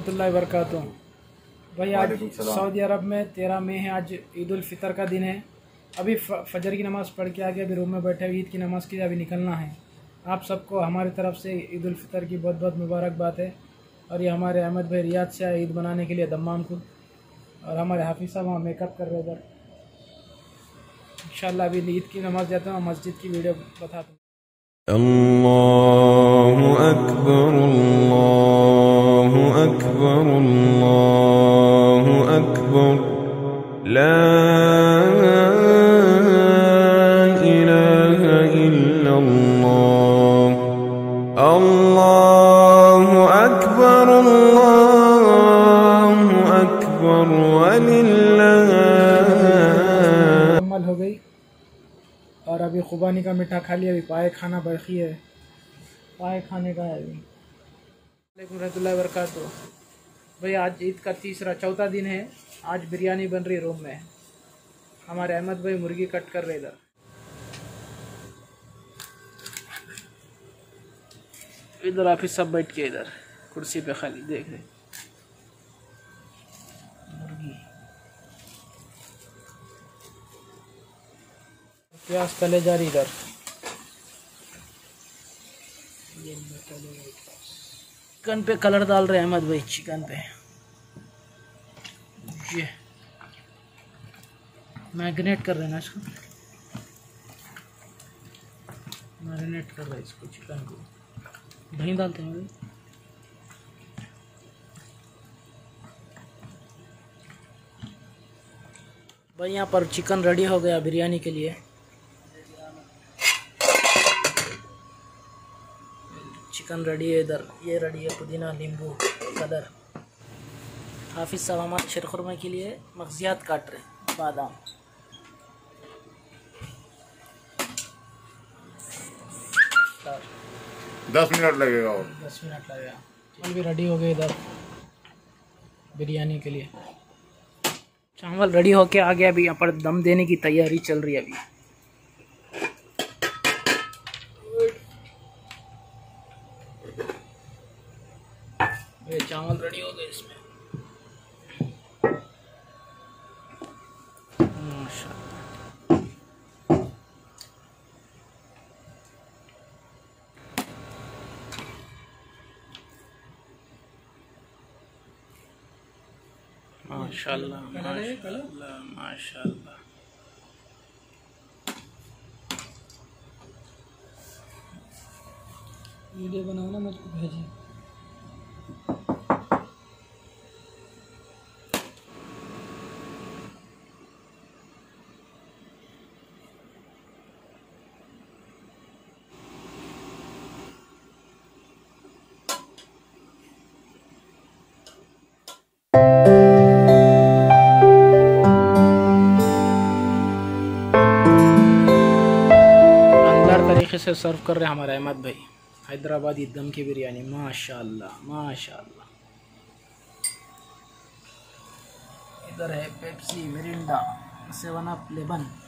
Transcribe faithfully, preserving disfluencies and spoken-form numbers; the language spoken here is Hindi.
रहमतुल्लाहि व बरकातुहू। भाई आज सऊदी अरब में तेरह मई है, आज ईद उल फितर का दिन है। अभी फजर की नमाज़ पढ़ के आके अभी रूम में बैठे ईद की नमाज़ के लिए अभी निकलना है। आप सबको हमारी तरफ से ईद उल फितर की बहुत बहुत मुबारकबाद है। और ये हमारे अहमद भाई रियाद से आए ईद बनाने के लिए दम्माम को, और हमारे हाफिज़ साहब वहाँ मेकअप कर रहे इधर। इंशाल्लाह अभी ईद की नमाज़ जाता हूँ, मस्जिद की वीडियो बताता हूँ। अल्लाहु अकबर अल्लाहु अकबर अल्लाहु अकबर ला इलाहा इल्लल्लाह अल्लाहु अकबर अल्लाहु अकबर वलिल्लाह। मुकम्मल हो गई और अभी खुबानी का मीठा खा लिया, अभी पाए खाना बाकी है, पाए खाने का है अभी। वालेकुम रहमतुल्लाहि व बरकातुहू। भाई आज ईद का तीसरा चौथा दिन है। आज बिरयानी बन रही रूम में, हमारे अहमद भाई मुर्गी कट कर रहे इधर। इधर ऑफिस सब बैठ के इधर कुर्सी पे खाली देख रहे मुर्गी। प्याज तले जा रही इधर। चिकन पे कलर डाल रहे अहमद भाई, चिकन पे ये मैरिनेट कर रहे हैं ना इसको, मैरिनेट कर रहे हैं इसको, चिकन को दही डालते हैं भाई। भाई यहाँ पर चिकन रेडी हो गया बिरयानी के लिए। चिकन रेडी है इधर, ये रेडी है पुदीना नींबू कलर। हाफिज़ साहब हमारे शिरखुरमा के लिए मगजियात काट रहे, बादाम। दस मिनट लगेगा और दस मिनट लगेगा। चावल भी रेडी हो गए इधर बिरयानी के लिए। चावल रेडी होके आ गया, अभी यहाँ पर दम देने की तैयारी चल रही है अभी। ये चावल रेडी हो गए इसमें, माशाल्लाह। माशाल्लाह माशाल्लाह माशाल्लाह। वीडियो बनाओ ना, मुझको भेजिए। तरीके से सर्व कर रहे हैं हमारे अहमद भाई, हैदराबादी दम की बिरयानी। माशाल्लाह माशाल्लाह। इधर है Pepsi, Mirinda, seven up, lemon.